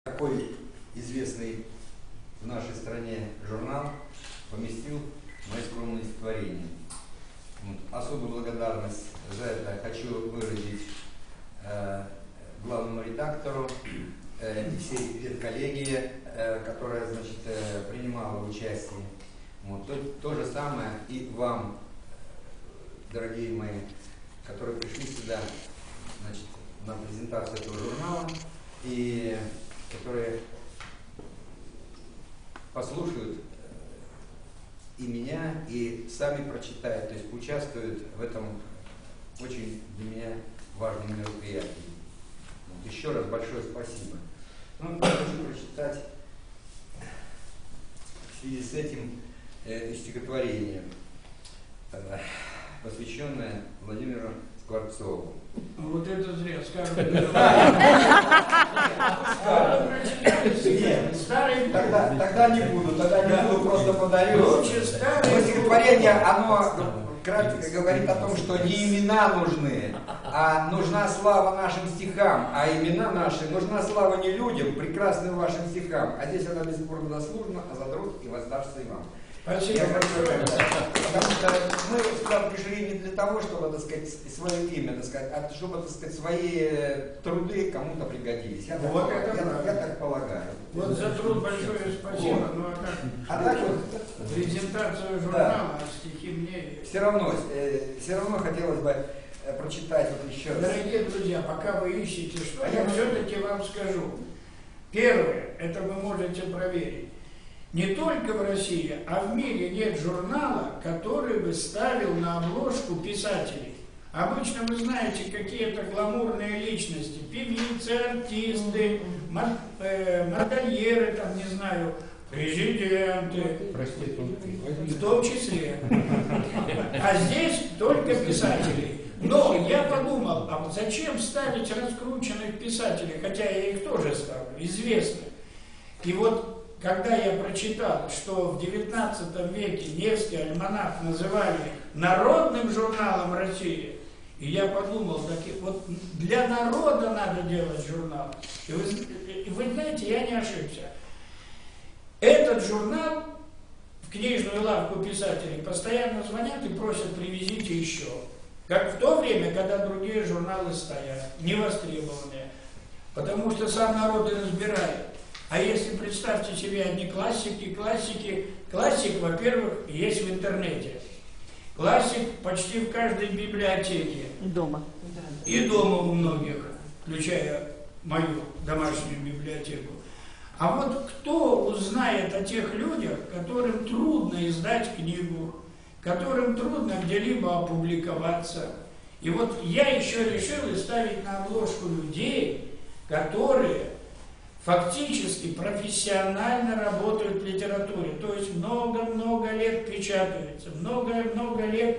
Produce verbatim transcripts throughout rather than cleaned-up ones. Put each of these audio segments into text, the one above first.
Такой известный в нашей стране журнал поместил мои скромные стихотворения. Вот. Особую благодарность за это хочу выразить э, главному редактору, э, и всей редколлегии, э, которая, значит, э, принимала участие. Вот. То, то же самое и вам, дорогие мои, которые пришли сюда, значит, на презентацию этого журнала и которые послушают и меня, и сами прочитают, то есть участвуют в этом очень для меня важном мероприятии. Вот. Еще раз большое спасибо. Ну, я хочу прочитать в связи с этим э, стихотворение, э, посвященное Владимиру Скворцову. Вот это зря, скажем. Нет, тогда, тогда не буду, тогда не буду, просто подарю. Стихотворение, оно кратко говорит о том, что не имена нужны, а нужна слава нашим стихам, а имена наши, нужна слава не людям, прекрасным вашим стихам, а здесь она бесспорно заслужена, а за труд и воздастся и вам. Спасибо. Потому что мы сюда пришли не для того, чтобы, так сказать, свое имя, так сказать, а чтобы, так сказать, свои труды кому-то пригодились. Я, вот так, это я, я так полагаю. Вот за труд большое спасибо. Вот. Ну, а так, а так вот, презентацию журнала, да. А стихи мне. Все равно, э, все равно хотелось бы э, прочитать вот еще раз. Дорогие друзья, пока вы ищете, что а я все-таки вам скажу. Первое, это вы можете проверить. Не только в России, а в мире нет журнала, который бы ставил на обложку писателей. Обычно вы знаете, какие-то гламурные личности, певицы, артисты, мод, э, модельеры, там, не знаю, президенты, в том числе. А здесь только писатели. Но я подумал, а вот зачем ставить раскрученных писателей, хотя я их тоже ставлю, известных. И вот когда я прочитал, что в девятнадцатом веке Невский альманах называли народным журналом России, и я подумал, так, вот для народа надо делать журнал. И вы, и вы знаете, я не ошибся. Этот журнал в книжную лавку писателей постоянно звонят и просят: привезите еще. Как в то время, когда другие журналы стоят, невостребованные. Потому что сам народ и разбирает. А если, представьте себе, одни классики, классики, классик, во-первых, есть в интернете. Классик почти в каждой библиотеке. И дома. И дома у многих, включая мою домашнюю библиотеку. А вот кто узнает о тех людях, которым трудно издать книгу, которым трудно где-либо опубликоваться? И вот я еще решил ставить на обложку людей, которые фактически профессионально работают в литературе, то есть много-много лет печатаются, много-много лет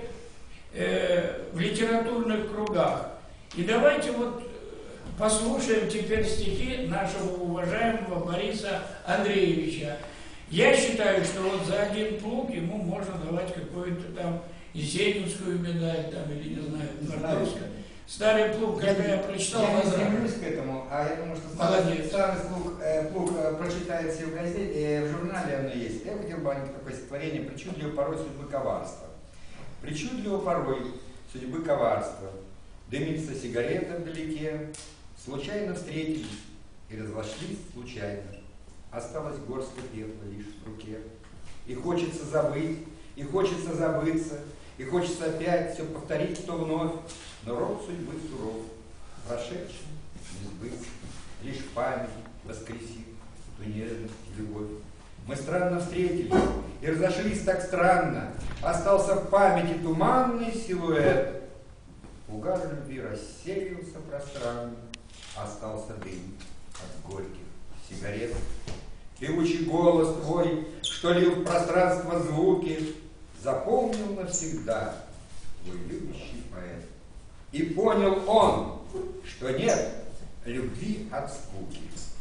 э, в литературных кругах. И давайте вот послушаем теперь стихи нашего уважаемого Бориса Андреевича. Я считаю, что вот за один плуг ему можно давать какую-то там Есенинскую медаль, там, или не знаю, Мартовскую. Старый плуг, когда я, я прочитал... Я не стремлюсь к этому, а я думаю, что старый, старый плуг, э, плуг э, прочитается и в газете, э, в журнале оно есть. Я хотел бы о такое стихотворение «Причудливо порой судьбы коварства». Причудливо порой судьбы коварства. Дымится сигарета вдалеке, случайно встретились и разошлись случайно. Осталась горстка пепла лишь в руке. И хочется забыть, и хочется забыться, и хочется опять все повторить, что вновь. Но род судьбы суров, прошедший не сбыться, лишь память воскресит ту нежность и любовь. Мы странно встретились и разошлись так странно, остался в памяти туманный силуэт. Угар любви рассеялся пространно, остался дым от горьких сигарет. Певучий голос твой, что лил в пространство звуки, запомнил навсегда твой любящий поэт. И понял он, что нет любви от скуки.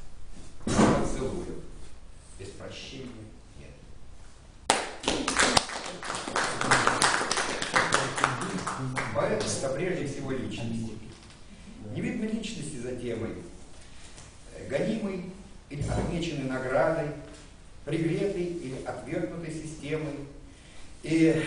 Поцелуев без прощения нет. Поэт — это прежде всего личность. Не видно личности за темой. Гонимый или отмеченный наградой, пригретой или отвергнутой системой, и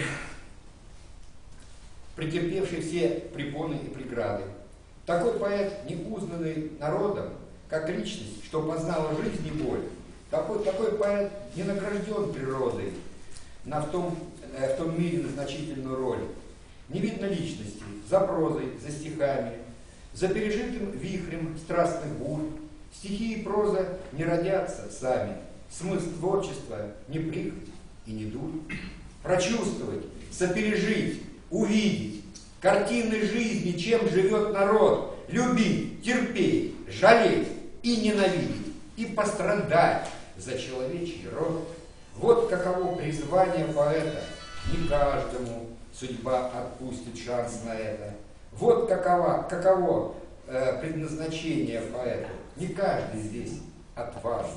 претерпевший все препоны и преграды. Такой поэт, не узнанный народом, как личность, что познала жизнь и боль. Такой, такой поэт не награжден природой на в, том, э, в том мире на значительную роль. Не видно личности за прозой, за стихами, за пережитым вихрем страстных бурь. Стихи и проза не родятся сами. Смысл творчества не прихоть и не дурь. Прочувствовать, сопережить, увидеть картины жизни, чем живет народ, любить, терпеть, жалеть и ненавидеть, и пострадать за человечий род. Вот каково призвание поэта. Не каждому судьба отпустит шанс на это. Вот каково, каково э, предназначение поэта. Не каждый здесь отважен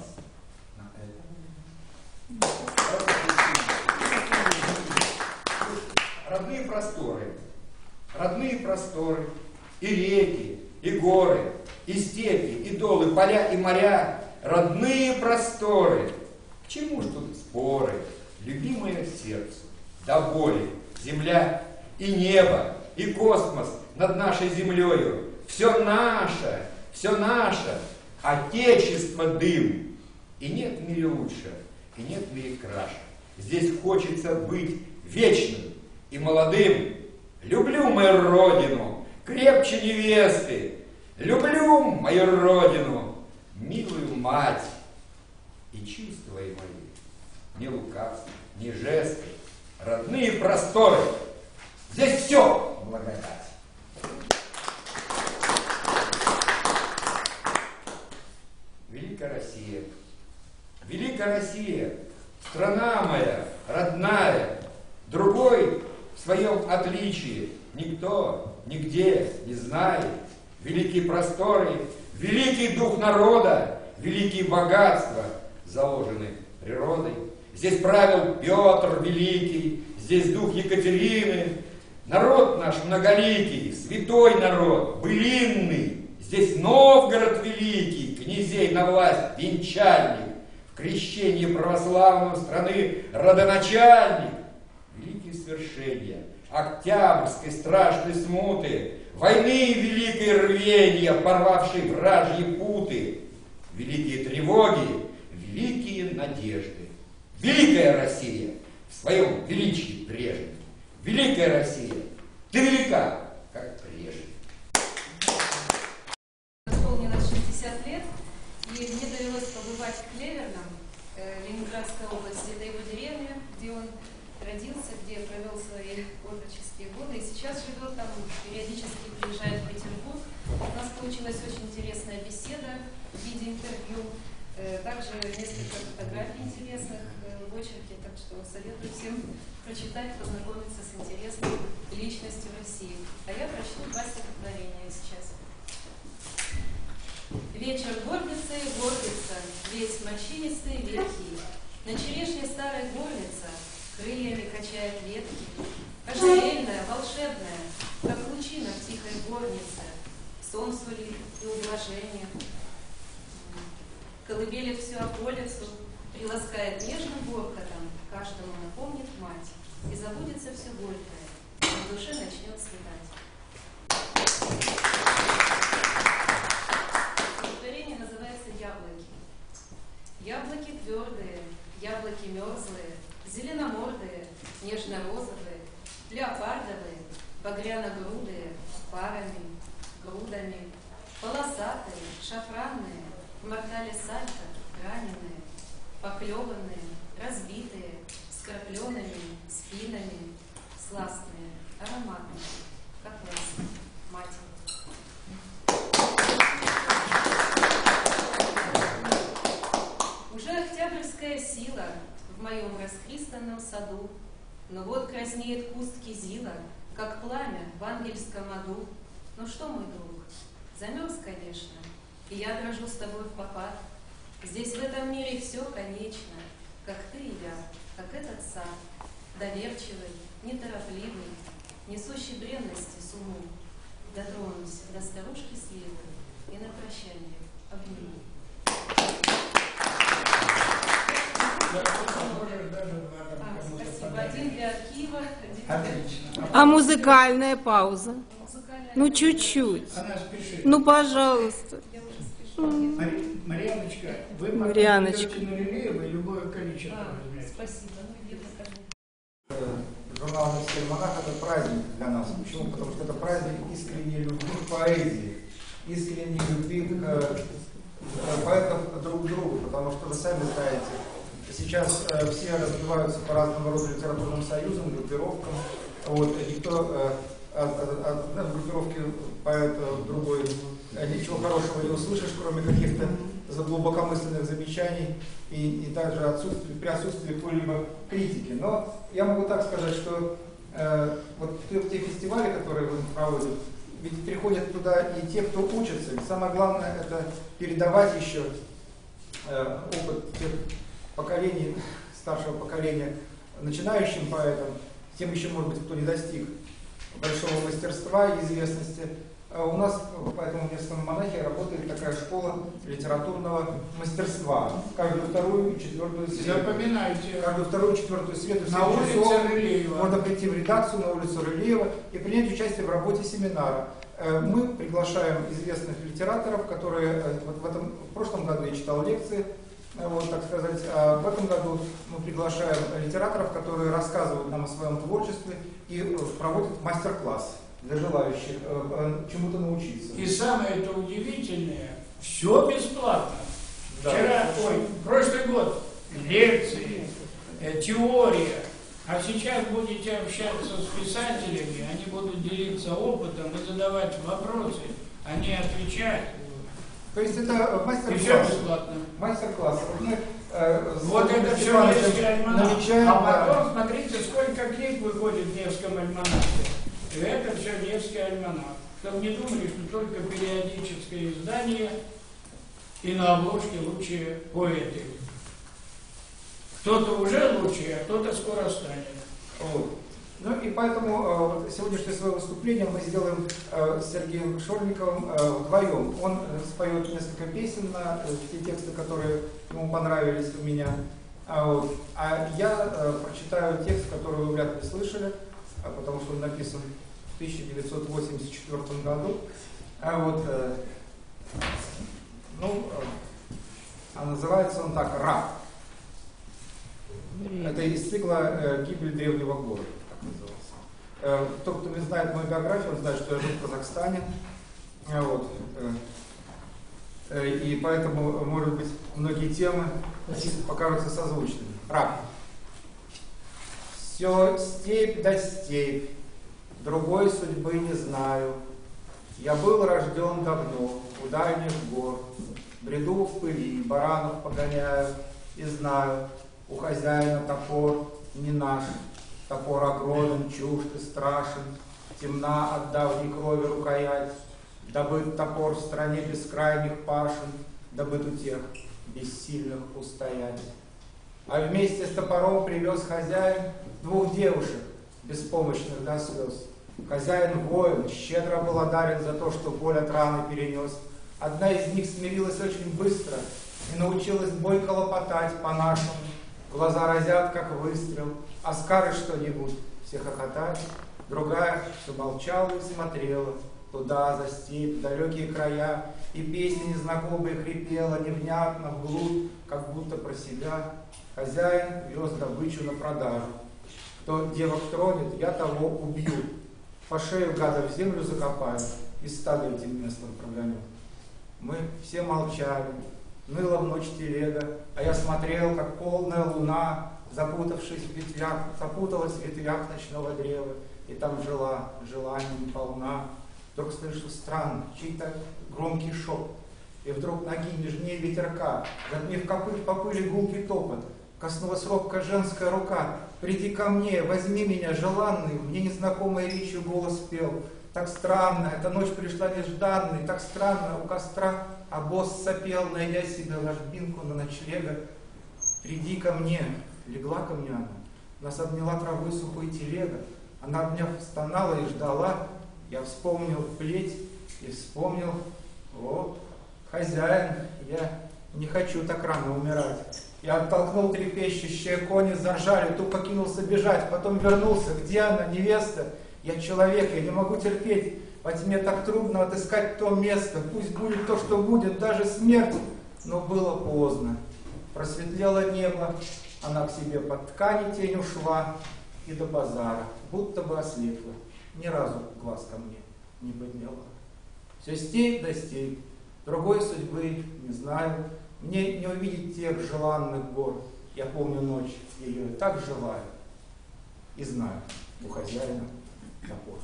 на это. Родные просторы, родные просторы, и реки, и горы, и степи, и долы, поля и моря, родные просторы. К чему ж тут споры, любимое сердцу, до боли, земля и небо, и космос над нашей землею. Все наше, все наше, отечество дым. И нет в мире лучше, и нет в мире краше. Здесь хочется быть вечным и молодым. Люблю мою родину, крепче невесты. Люблю мою родину, милую мать. И чувства мои, не лукавство, не жесты, родные просторы. Здесь все благодать. Великая Россия, великая Россия, страна моя, родная, другой в своем отличии никто нигде не знает. Великие просторы, великий дух народа, великие богатства заложены природой. Здесь правил Петр Великий, здесь дух Екатерины. Народ наш многоликий, святой народ, былинный. Здесь Новгород Великий, князей на власть венчальник. В крещении православного страны родоначальник. Великие свершения Октябрьской страшной смуты, войны великой рвенья, порвавшей вражьи путы, великие тревоги, великие надежды. Великая Россия в своем величии прежнем. Великая Россия, ты велика, как прежде. Исполнилось шестьдесят лет, и мне довелось побывать в Клеверном, э, Ленинградской области. Это его деревня, где он родился, где провел свои отроческие годы, и сейчас живет там, периодически приезжает в Петербург. У нас получилась очень интересная беседа в виде интервью, э, также несколько фотографий интересных э, в очерке, так что советую всем прочитать, познакомиться с интересной личностью России. А я прочту два стихотворения сейчас. Вечер гордится и гордится, весь морщинистый и ветхий, на черешне старой горница крыльями качает ветки, ожерельная, волшебная, как лучина в тихой горнице, сон сулит и ублажение. Колыбелит всю околицу, приласкает нежным боркотом, каждому напомнит мать, и забудется все горькое, и в душе начнет светать. Стихотворение называется «Яблоки». Яблоки твердые, яблоки мерзлые, зеленомордые, нежно-розовые, леопардовые, багряно-грудые, парами, грудами, полосатые, шафранные, в мортале сальто, раненые, поклеванные, разбитые, с крапленными спинами, сластные, ароматные, как ласка, мать. Уже октябрьская сила в моем расхристанном саду, но вот краснеет куст кизила, как пламя в ангельском аду. Ну что, мой друг, замерз, конечно, и я дрожу с тобой в попад. Здесь в этом мире все конечно, как ты и я, как этот сад, доверчивый, неторопливый, несущий бренности с умом. Дотронусь до старушки сливы и на прощание обниму. Спасибо. Один для архива, один для... Отлично. А музыкальная пауза? Музыкальная... Ну, чуть-чуть. Она спешит. Ну, пожалуйста. Я уже спешу. Мари- Марьяночка, вы потом Марьяночка. идете на реле, вы любое количество А, возьмете. спасибо. Ну, я покажу. Журнал «Невский альманах» — это праздник для нас. Почему? Потому что это праздник искренней любви к поэзии, искренней любви к э, поэтов друг к другу. Потому что вы сами знаете, сейчас э, все разбиваются по разного рода литературным союзам, группировкам. Вот, никто э, от, от, от одной группировки поэта другой э, ничего хорошего не услышишь, кроме каких-то глубокомысленных замечаний и, и также отсутствие, при отсутствии какой-либо критики. Но я могу так сказать, что э, вот те, те фестивали, которые вы проводите, ведь приходят туда и те, кто учится. Ведь самое главное — это передавать еще э, опыт тех поколений, старшего поколения начинающим поэтам, тем еще, может быть, кто не достиг большого мастерства и известности. А у нас, поэтому в Невском альманахе работает такая школа литературного мастерства. Каждую вторую и четвертую среду. Запоминайте. Каждую вторую и четвертую среду. На улице Рылеева. Можно прийти в редакцию на улицу Рылеева и принять участие в работе семинара. Мы приглашаем известных литераторов, которые вот в, этом, в прошлом году я читал лекции, вот, так сказать, а в этом году мы приглашаем литераторов, которые рассказывают нам о своем творчестве и проводят мастер-класс для желающих э, чему-то научиться. И самое это удивительное, все бесплатно. Да. Вчера, ой, прошлый год лекции, э, теория, а сейчас будете общаться с писателями, они будут делиться опытом и задавать вопросы, а не отвечать. То есть это И все мастер-класс. бесплатно. Мастер-класс. Вот, мы, э, с Вот Владимиром это все Степановичем Невский альманах. намечаем, А да. потом смотрите, сколько книг выходит в Невском альманахе. И это все Невский альманах. Чтобы не думали, что только периодическое издание и на обложке лучшие поэты. Кто-то уже лучший, а кто-то скоро станет. Вот. Ну и поэтому э, вот сегодняшнее свое выступление мы сделаем э, с Сергеем Шорниковым э, вдвоем. Он э, споет несколько песен на э, те тексты, которые ему понравились у меня. А, вот. а я э, прочитаю текст, который вы вряд ли слышали, а потому что он написан в тысяча девятьсот восемьдесят четвёртом году. А вот, э, ну, э, а называется он так «Раб». Это из цикла э, «Гибель древнего города». Э, тот, кто не знает мою биографию, он знает, что я жил в Казахстане. Э, вот, э, э, и поэтому, может быть, многие темы покажутся созвучными. Раб. Все степь да степь, другой судьбы не знаю. Я был рожден давно, у дальних гор, бреду в пыли, баранов погоняю, и знаю, у хозяина топор не наш, топор огромен, чужд и страшен, темна от давней крови рукоять, добыт топор в стране бескрайних пашен, добыт у тех бессильных устоять. А вместе с топором привез хозяин двух девушек, беспомощных до слез. Хозяин воин, щедро был одарен за то, что боль от раны перенес. Одна из них смирилась очень быстро и научилась бойко лопотать по-нашему. Глаза разят, как выстрел, а скажет что-нибудь, все хохотать. Другая все молчала и смотрела туда, за степь, далекие края, и песня незнакомая хрипела невнятно вглубь, как будто про себя. Хозяин вез добычу на продажу. Кто девок тронет, я того убью. По шею гада в землю закопаю и стадо этим местом прогоню. Мы все молчали. Ныла в ночь телега, а я смотрел, как полная луна, запутавшись в ветвях, запуталась в ветвях ночного древа, и там жила, желанием полна. Вдруг слышу странный, чей-то громкий шепот, и вдруг ноги нежнее ветерка, затмив копыт по пыли гулкий топот, коснулась робко женская рука. «Приди ко мне, возьми меня, желанный», мне незнакомой речью голос пел. Так странно, эта ночь пришла нежданной, так странно, у костра а босс сопел, найдя себе ложбинку на ночлега. «Приди ко мне», легла ко мне она, нас обняла травой сухой телега. Она, обняв, стонала и ждала. Я вспомнил плеть и вспомнил, вот, хозяин, я не хочу так рано умирать. Я оттолкнул трепещущие кони, заржали, тупо кинулся бежать, потом вернулся. Где она, невеста? Я человек, я не могу терпеть. Во тьме так трудно отыскать то место. Пусть будет то, что будет, даже смерть. Но было поздно. Просветлело небо, она к себе под ткани тень ушла и до базара, будто бы ослепла. Ни разу глаз ко мне не подняла. Все степь да степь, другой судьбы не знаю. Мне не увидеть тех желанных гор. Я помню ночь ее, так желаю. И знаю, у хозяина топор.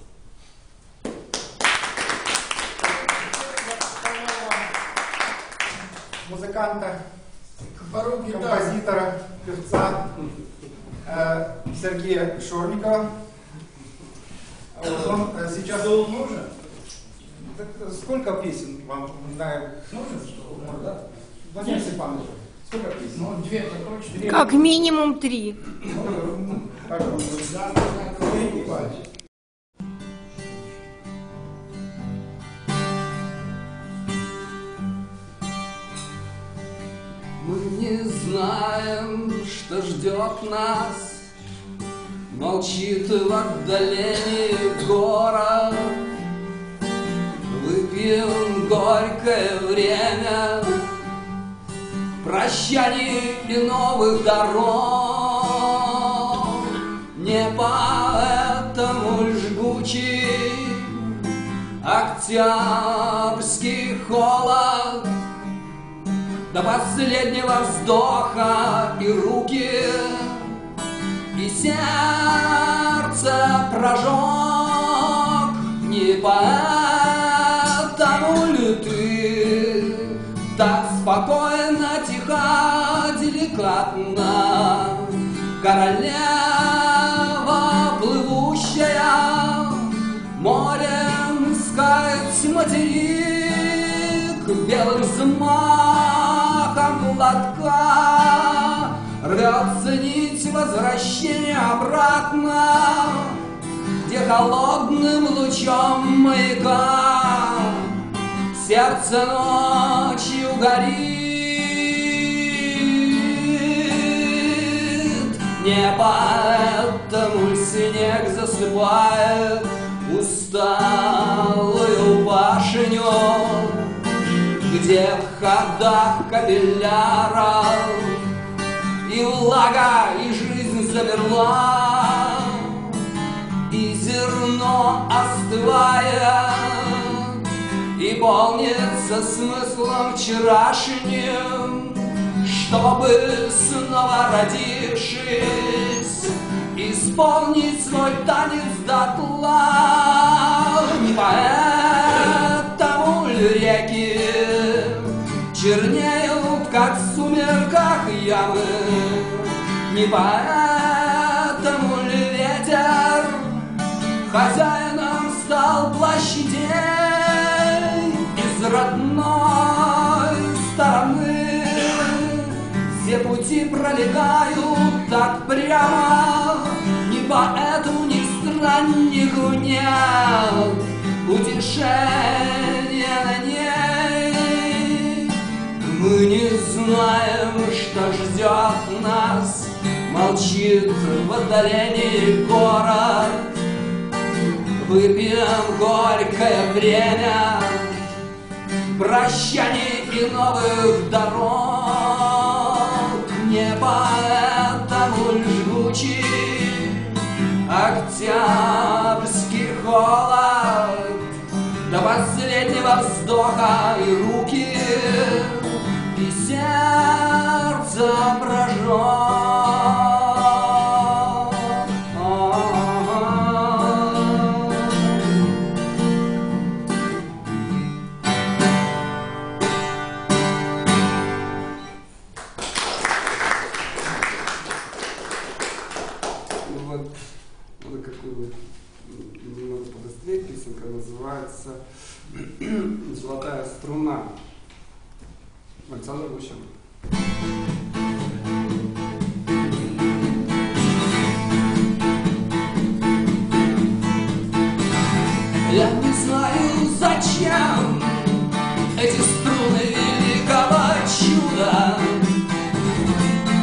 Музыканта, композитора, певца э, Сергея Шорникова. Вот он э, сейчас... Стол нужен? Так, сколько песен вам знаем? Нужен стол? Ну, да? Владимир Степанович, сколько песен? Ну, две-то точно. Как минимум три. Ну, пожалуйста. Завтра надо покупать. Мы не знаем, что ждет нас. Молчит в отдалении город. Выпьем горькое время прощаний и новых дорог. Не поэтому жгучий октябрьский холод, до последнего вздоха и руки, и сердце прожег. Не поэтому ли ты так спокойно, тихо, деликатно, королева плывущая, морем искать материк, белым взмахом платка рвется нить возвращения обратно, где холодным лучом маяка сердце ночью горит. Не поэтому снег засыпает усталую башню, где в ходах капилляров и влага, и жизнь замерла, и зерно остывает, и полнится смыслом вчерашним, чтобы снова родившись, исполнить свой танец дотла. Не поэтому ли реки чернеют, как в сумерках ямы? Не поэтому ли ветер хозяином стал площадей из родной стороны? Все пути пролегают так прямо, ни поэту, ни страннику нет утешения на ней. Мы не знаем, что ждет нас, молчит в отдалении город. Выпьем горькое время прощаний и новых дорог. Не поэтому жгучий октябрьский холод, до последнего вздоха и руки, и сердце прожжет. Немного побыстрее песенка называется «Золотая струна». Александр Гущин. Я не знаю, зачем эти струны великого чуда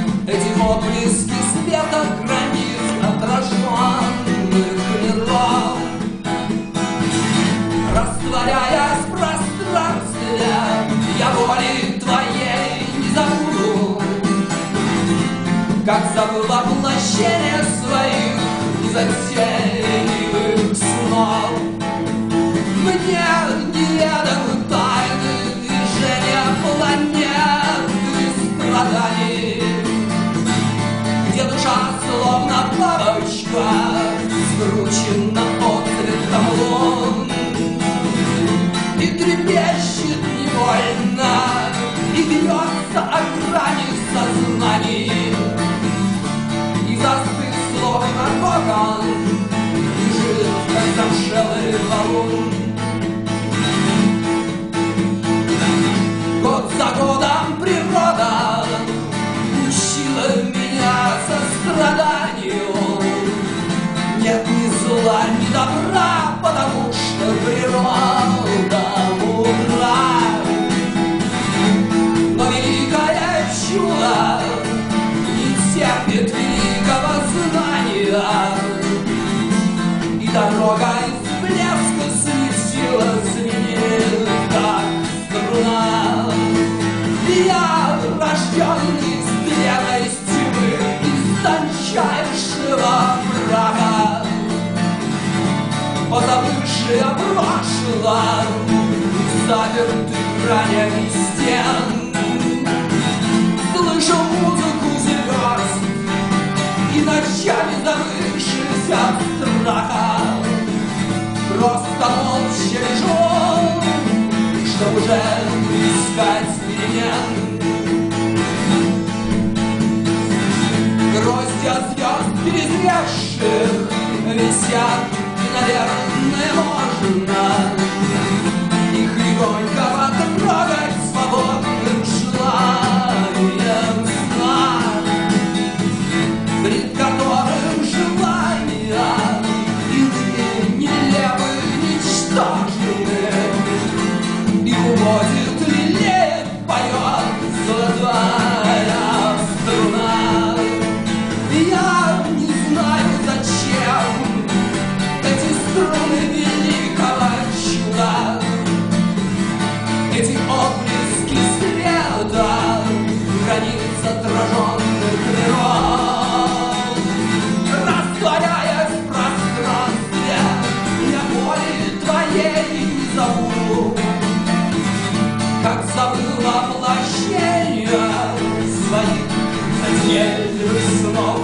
как забыл воплощение своих незатейливых снов. Мне неведомы тайны движения планет и страданий, где душа словно бабочка скручена отцветом лун и трепещет невольно, и бьется о грани сознаний, и застыв словно кокон лежит, как замшелый валун. Год за годом природа учила меня состраданию. Нет ни зла, ни добра, потому что природа мудра. Но великое чудо не терпит великого знания, и дорога из блеска светилась мне, как струна. Я рожденный из древней тьмы, из тончайшего мрака, позабывший о прошлом, запертый гранями стен, слышу музыку звезд и ночами забывшись от страха, просто молча лежу, чтоб уже искать перемен. Гроздья звезд перезревших висят, и, наверное, можно их легонько потрогать свободным желанием сна, пред которым желания иные нелепы, ничтожны, и уводит, лелеет, поет золотая струна. Я не знаю, зачем эти струны великого чуда, эти отблески света, границ отраженных миров, растворяясь в пространстве, я боли твоей не забуду, как забыл воплощение своих затейливых снов.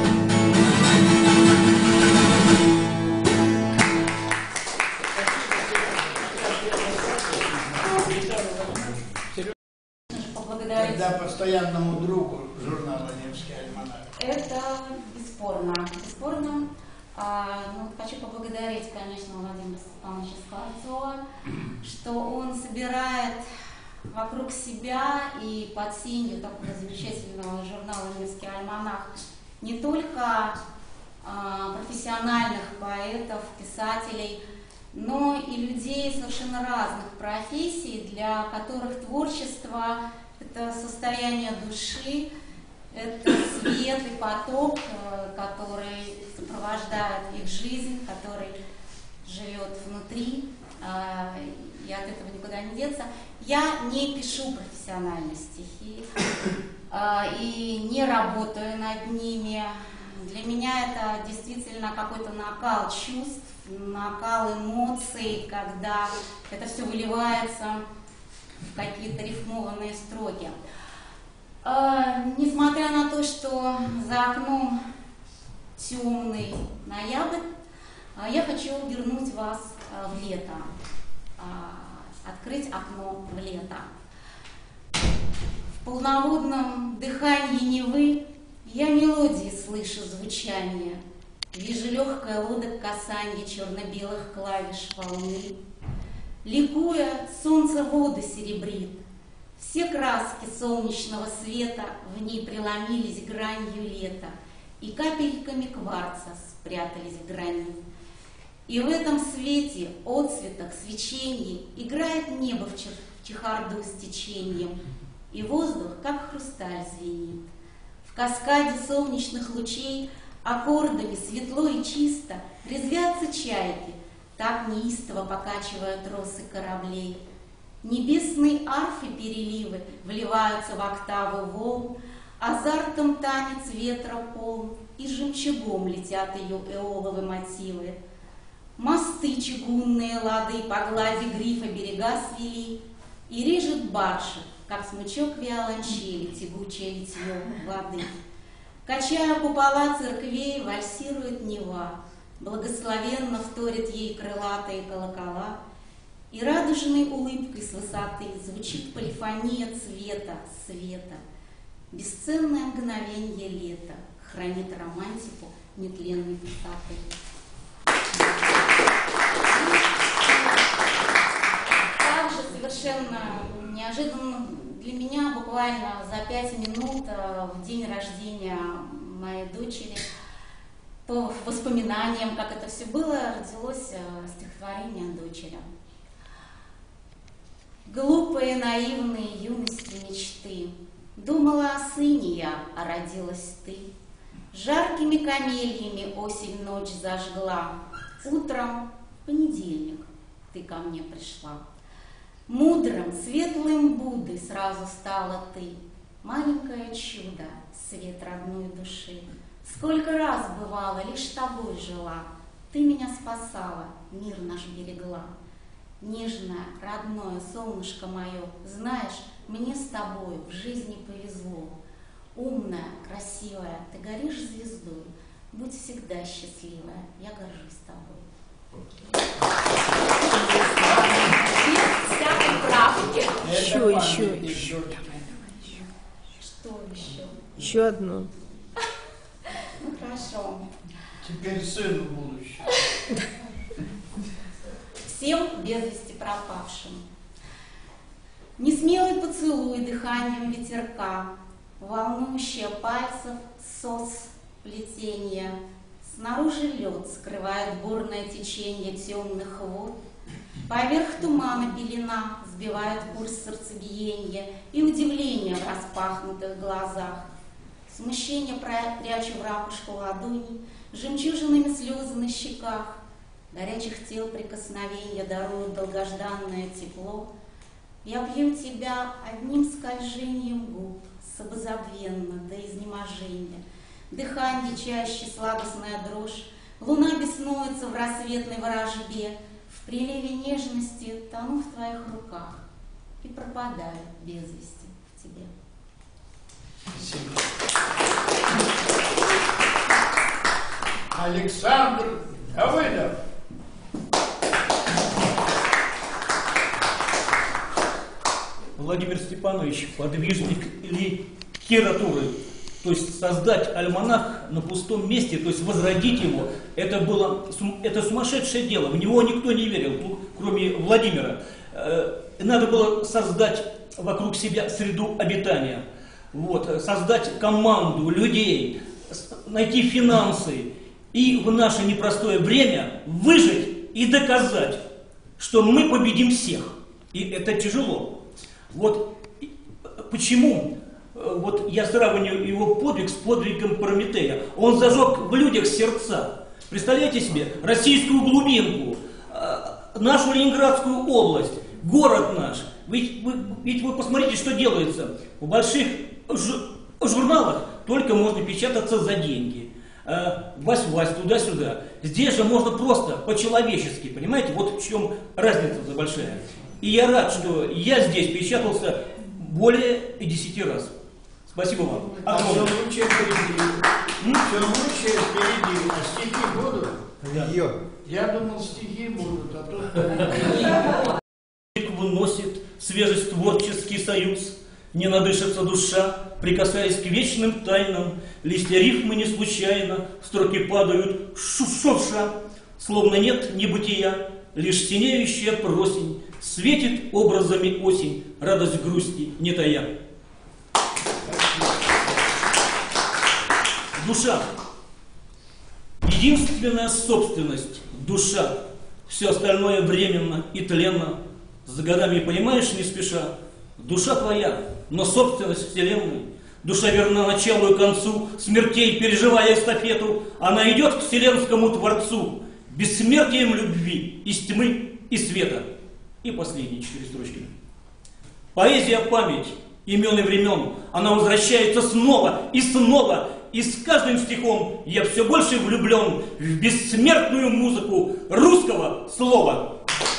Тогда постоянному другу журнала «Невский альманах». Это бесспорно. Бесспорно. А, ну, хочу поблагодарить, конечно, Владимира Степановича Скворцова, что он собирает вокруг себя и под сенью такого замечательного журнала «Невский альманах» не только а, профессиональных поэтов, писателей, но и людей совершенно разных профессий, для которых творчество – это состояние души, это свет и поток, который сопровождает их жизнь, который живет внутри, и от этого никуда не деться. Я не пишу профессиональные стихи и не работаю над ними. Для меня это действительно какой-то накал чувств, накал эмоций, когда это все выливается в какие-то рифмованные строки. Э, несмотря на то, что за окном темный ноябрь, э, я хочу вернуть вас э, в лето, э, открыть окно в лето. В полноводном дыхании Невы я мелодии слышу звучание, вижу легкое лодок касанье черно-белых клавиш волны. Ликуя, солнце воды серебрит, все краски солнечного света в ней преломились гранью лета, и капельками кварца спрятались в гранит. И в этом свете, отцветах, свечении играет небо в, чер в чехарду с течением, и воздух, как хрусталь, звенит. В каскаде солнечных лучей аккордами светло и чисто резвятся чайки, так неистово покачивая тросы кораблей. Небесные арфы переливы вливаются в октавы волн, Азартом танец ветра полн, и жемчугом летят ее эоловые мотивы. Мосты чугунные лады по глади грифа берега свели, и режет баржа, как смычок виолончели, тягучее литье воды. Качая купола церквей, вальсирует Нева, благословенно вторят ей крылатые колокола, и радужной улыбкой с высоты звучит полифония цвета, света. Бесценное мгновенье лета хранит романтику нетленной красоты. Также совершенно неожиданно для меня, буквально за пять минут в день рождения моей дочери, по воспоминаниям, как это все было, родилось стихотворение дочери. Глупые, наивные юности мечты, думала о сыне я, а родилась ты. Жаркими камельями осень ночь зажгла, утром в понедельник ты ко мне пришла. Мудрым, светлым Буддой сразу стала ты, маленькое чудо, свет родной души. Сколько раз бывало, лишь тобой жила, ты меня спасала, мир наш берегла. Нежное, родное солнышко мое, знаешь, мне с тобой в жизни повезло. Умная, красивая, ты горишь звездой, будь всегда счастливая, я горжусь тобой. Без всякой правки. Еще, еще, еще. Что еще? Еще одно. Ну хорошо. Теперь сыну будущего. Всем без вести пропавшим. Несмелый поцелуй дыханием ветерка, волнующая пальцев сос плетения. Снаружи лед скрывает бурное течение темных вод. Поверх тумана пелена сбивает курс сердцебиения и удивление в распахнутых глазах. Смущение прячу в ракушку ладони, жемчужинами слезы на щеках. Горячих тел прикосновения даруют долгожданное тепло. Я бью тебя одним скольжением губ, самозабвенно до изнеможения. Дыхание чаще, сладостная дрожь, луна беснуется в рассветной ворожбе. В приливе нежности тону в твоих руках и пропадаю без вести в тебе. Спасибо. Александр Давыдов. Владимир Степанович, подвижник литературы, то есть создать альманах на пустом месте, то есть возродить его, это было это сумасшедшее дело, в него никто не верил, кроме Владимира. Надо было создать вокруг себя среду обитания, вот, создать команду людей, найти финансы и в наше непростое время выжить и доказать, что мы победим всех. И это тяжело. Вот почему вот я сравниваю его подвиг с подвигом Прометея. Он зажег в людях сердца. Представляете себе, российскую глубинку, нашу Ленинградскую область, город наш. Ведь вы, ведь вы посмотрите, что делается. В больших журналах только можно печататься за деньги. Вась-вась, туда-сюда. Здесь же можно просто по-человечески, понимаете? Вот в чем разница большая. И я рад, что я здесь печатался более десяти раз. Спасибо вам. А все лучшее впереди. Все лучшее впереди. А стихи будут? Да. Я думал, стихи будут, а тут... Выносит свежесть творческий союз, не надышится душа, прикасаясь к вечным тайнам. Листья рифмы не случайно, строки падают шурша, словно нет небытия, лишь синеющая просень светит образами осень, радость грусти не тая. Душа. Единственная собственность – душа. Все остальное временно и тленно. За годами понимаешь не спеша. Душа твоя, но собственность вселенной. Душа верна началу и концу, смертей переживая эстафету. Она идет к вселенскому Творцу, бессмертием любви из тьмы и света. И последние четыре строчки. Поэзия – память, имен и времен. Она возвращается снова и снова, и с каждым стихом я все больше влюблен в бессмертную музыку русского слова.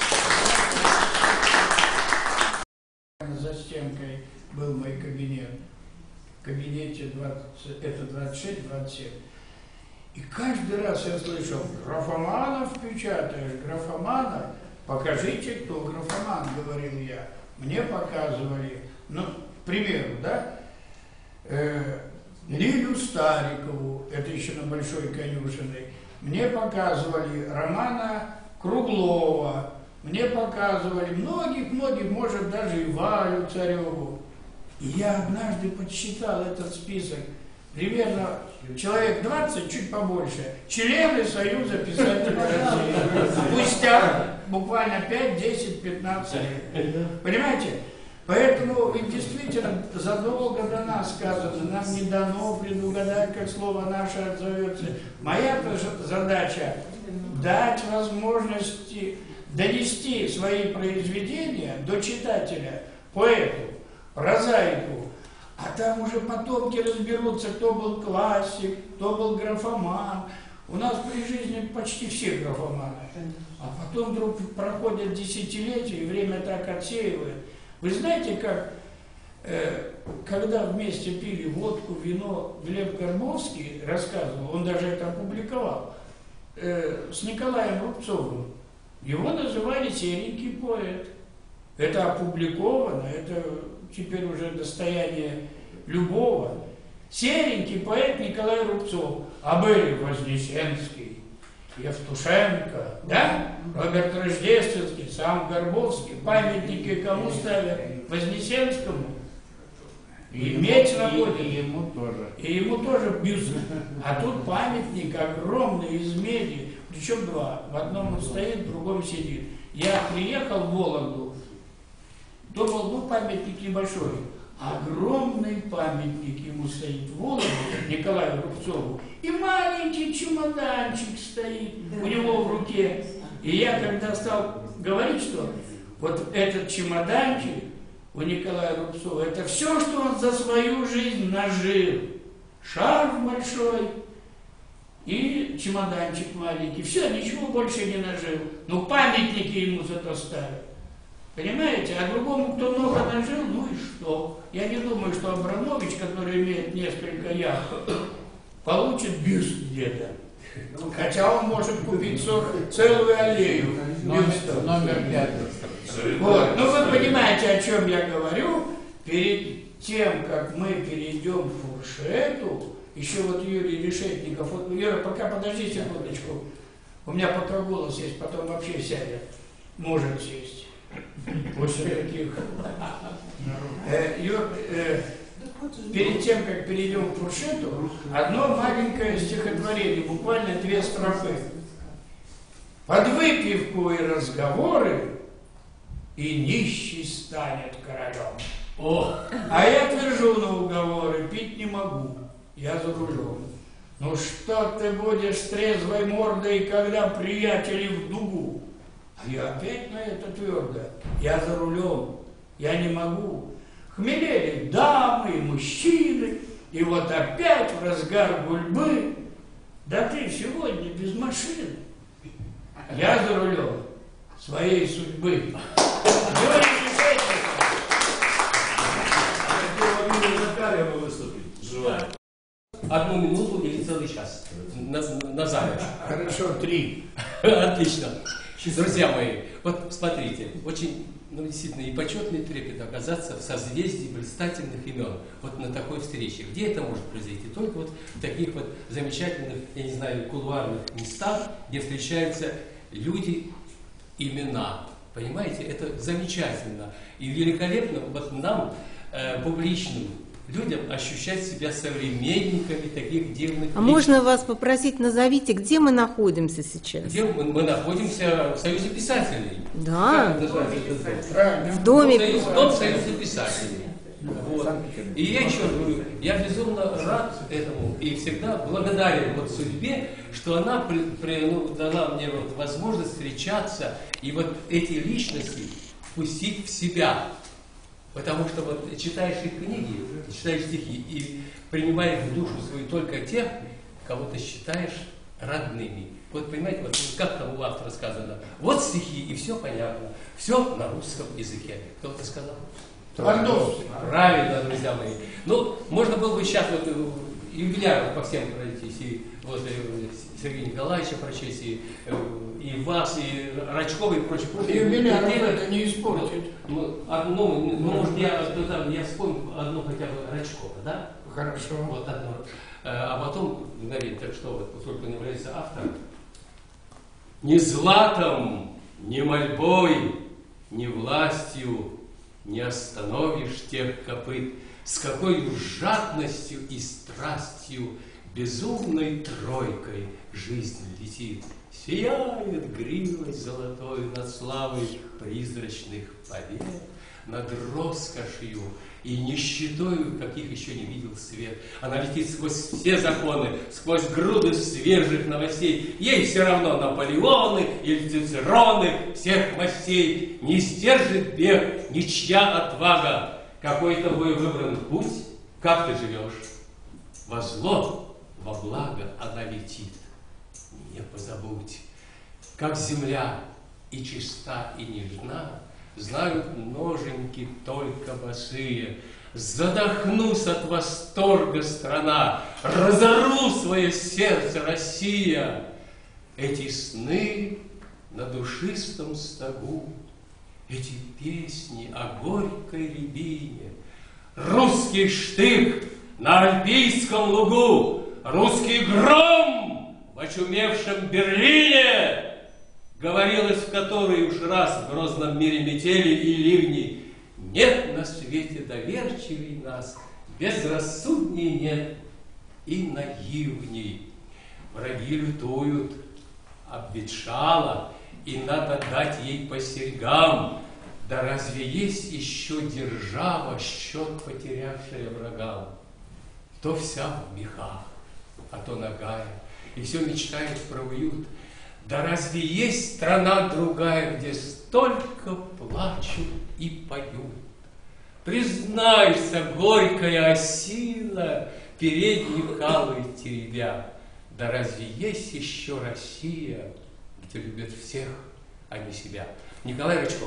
За стенкой был мой кабинет. В кабинете двадцать, это двадцать шесть двадцать семь. И каждый раз я слышал: графоманов печатаешь, графоманов, покажите, кто графоман, говорил я. Мне показывали, ну, к примеру, да, э, Лилю Старикову, это еще на Большой Конюшиной, мне показывали Романа Круглова, мне показывали многих-многих, может, даже и Валю Цареву. И я однажды подсчитал этот список. Примерно человек двадцать, чуть побольше, члены Союза писателей России. Спустя буквально пять, десять, пятнадцать лет. Понимаете? Поэтому ведь действительно задолго до нас сказано, нам не дано предугадать, как слово наше отзовется. Моя задача дать возможности донести свои произведения до читателя, поэту, прозаику. А там уже потомки разберутся, кто был классик, кто был графоман. У нас при жизни почти все графоманы. А потом вдруг проходят десятилетия, и время так отсеивает. Вы знаете, как, э, когда вместе пили водку, вино, Глеб Горбовский рассказывал, он даже это опубликовал, э, с Николаем Рубцовым. Его называли серенький поэт. Это опубликовано, это теперь уже достояние любого. Серенький поэт Николай Рубцов, а были Вознесенский, Евтушенко, да? Роберт Рождественский, сам Горбовский. Памятники кому ставят? Вознесенскому. И медь находит. И ему тоже. И ему тоже бюст. А тут памятник огромный из меди. Причем два. В одном он стоит, в другом сидит. Я приехал в Вологду, думал, ну памятник небольшой. Огромный памятник ему стоит в Вологде, Николаю Рубцову. И маленький чемоданчик стоит у него в руке. И я когда стал говорить, что вот этот чемоданчик у Николая Рубцова, это все, что он за свою жизнь нажил. Шарф большой и чемоданчик маленький. Все, ничего больше не нажил. Но памятники ему зато ставят. Понимаете? А другому, кто много нажил, ну и что? Я не думаю, что Абрамович, который имеет несколько яхт, получит бюст где-то. Хотя он может купить целую аллею бюстов. Номер пять. Вот. Ну вы понимаете, о чем я говорю. Перед тем, как мы перейдем к фуршету, еще вот Юрий Решетников, вот, Юра, пока подожди секундочку, у меня пока голос есть, потом вообще сядет, может сесть. После таких. Э, Юр, э, перед тем, как перейдем к фуршету, одно маленькое стихотворение, буквально две строфы. Под выпивку и разговоры и нищий станет королем. О, а я твержу на уговоры, пить не могу, я за рулем. Ну что ты будешь с трезвой мордой, когда приятели в дугу? А я опять на это твердо, я за рулем, я не могу. Хмелели дамы и мужчины, и вот опять в разгар гульбы, да ты сегодня без машины. Я за рулем своей судьбы. Одну минуту или целый час на, на за ночь. Хорошо, три. Отлично. Друзья мои, вот смотрите, очень, ну, действительно, и почетный трепет оказаться в созвездии блистательных имен, вот на такой встрече. Где это может произойти? Только вот в таких вот замечательных, я не знаю, кулуарных местах, где встречаются люди, имена. Понимаете, это замечательно. И великолепно вот нам, э, публичным людям, ощущать себя современниками таких дивных А можно вас попросить, назовите, где мы находимся сейчас? Где мы, мы находимся в Союзе писателей. Да. Как называется этот дом? В доме. Союз, дом Союза писателей. Вот. И я еще говорю, я безумно рад этому и всегда благодарен вот судьбе, что она при, при, ну, дала мне вот возможность встречаться и вот эти личности впустить в себя. Потому что вот читаешь их книги, читаешь стихи и принимаешь в душу свою только тех, кого ты считаешь родными. Вот понимаете, вот как там у автора сказано, вот стихи, и все понятно, все на русском языке. Кто это сказал? Твардовский. Правильно, друзья мои. Ну, можно было бы сейчас вот юбиляров по всем пройтись, и вот и Сергея Николаевича прочесть, и, и вас, и Рачкова, и прочее, прочее. Юбиляров это не испортит. Ну, одно, ну, может, я, я вспомню одно хотя бы Рачкова, да? Хорошо. Вот одно. А потом, говорит, так что вот, поскольку он является автором, ни златом, ни мольбой, ни властью не остановишь тех копыт, с какой жадностью и страстью безумной тройкой жизнь летит. Сияет гривой золотой над славой призрачных побед, над роскошью и нищетою, каких еще не видел свет. Она летит сквозь все законы, сквозь груды свежих новостей. Ей все равно Наполеоны или Цицероны всех мастей. Не сдержит бег ничья отвага. Какой тобой выбран путь, как ты живешь? Во зло, во благо она летит. Не позабудь, как земля и чиста, и нежна, знают ноженьки только босые. Задохнусь от восторга, страна, разору свое сердце, Россия. Эти сны на душистом стогу, эти песни о горькой рябине, русский штык на Альпийском лугу, русский гром в очумевшем Берлине, говорилось в который уж раз в грозном мире метели и ливни. Нет на свете доверчивей нас, безрассудней нет и наивней. Враги лютуют, обветшала, и надо дать ей по серьгам. Да разве есть еще держава, счет потерявшая врагам? То вся в мехах, а то нагая, и все мечтает про уют. Да разве есть страна другая, где столько плачут и поют? Признайся, горькая осина, передний калый теребя, да разве есть еще Россия, где любят всех, а не себя? Николай Рачков.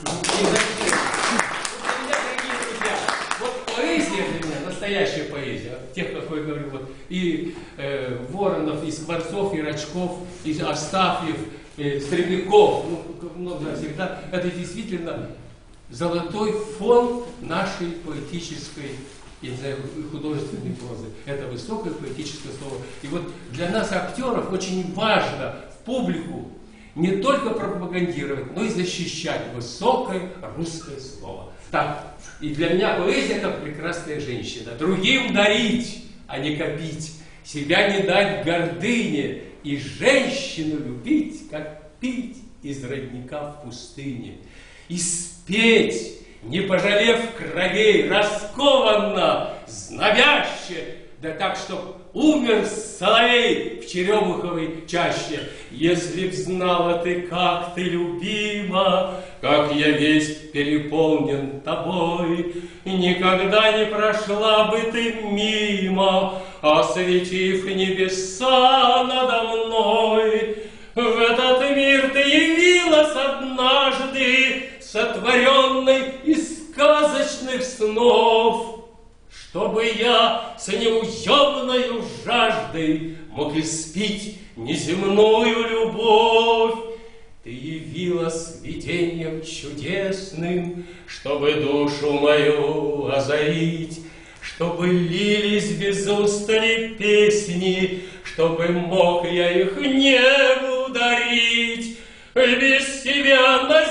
Вот поэзия для меня, настоящая поэзия, тех, как я говорю, вот, и э, Воронов, и Скворцов, и Рачков, и Астафьев, и Стреляков, ну, много всегда, это действительно золотой фон нашей поэтической, я не знаю, художественной прозы. Это высокое поэтическое слово. И вот для нас, актеров, очень важно в публику не только пропагандировать, но и защищать высокое русское слово. Так, и для меня поэзия как прекрасная женщина. Другим дарить, а не копить. Себя не дать гордыне. И женщину любить, как пить из родника в пустыне. И спеть, не пожалев кровей, раскованно, знобяще, да так, чтоб умер соловей в черемуховой чаще. Если б знала ты, как ты любима, как я весь переполнен тобой, никогда не прошла бы ты мимо, осветив небеса надо мной. В этот мир ты явилась однажды, сотворенной из сказочных снов, чтобы я с неуемною жаждой мог испить неземную любовь. Ты явилась видением чудесным, чтобы душу мою озарить, чтобы лились без устали песни, чтобы мог я их небу дарить. Без тебя на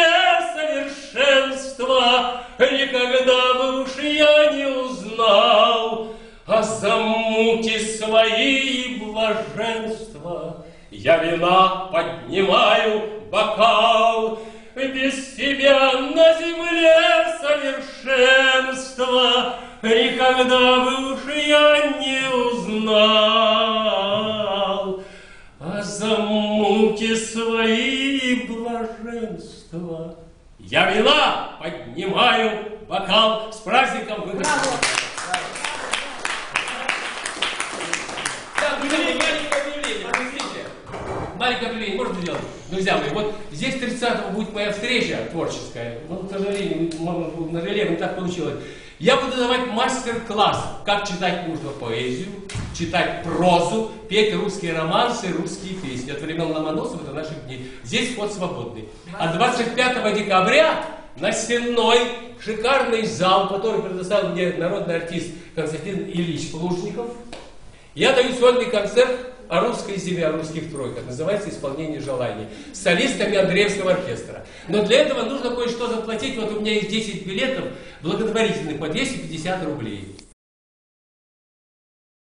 земле совершенства никогда бы уж я не узнал, а за муки свои и блаженства я вина поднимаю бокал. Без тебя на земле совершенства никогда бы уж я не узнал, а за муки свои и блаженства я вина поднимаю бокал с праздником выпускников. Да, маленькое объявление, подождите. Маленькое объявление можно сделать? Друзья мои, вот здесь тридцатого будет моя встреча творческая. Ну, к сожалению, на желе так получилось. Я буду давать мастер-класс, как читать нужно поэзию, читать прозу, петь русские романсы, русские песни. От времен Ломоносова до наших дней. Здесь вход свободный. А двадцать пятого декабря на Сенной шикарный зал, который предоставил мне народный артист Константин Ильич Плужников. Я даю сольный концерт о русской зиме, о русских тройках. Называется «Исполнение желаний». С солистами Андреевского оркестра. Но для этого нужно кое-что заплатить. Вот у меня есть десять билетов благотворительных по двести пятьдесят рублей.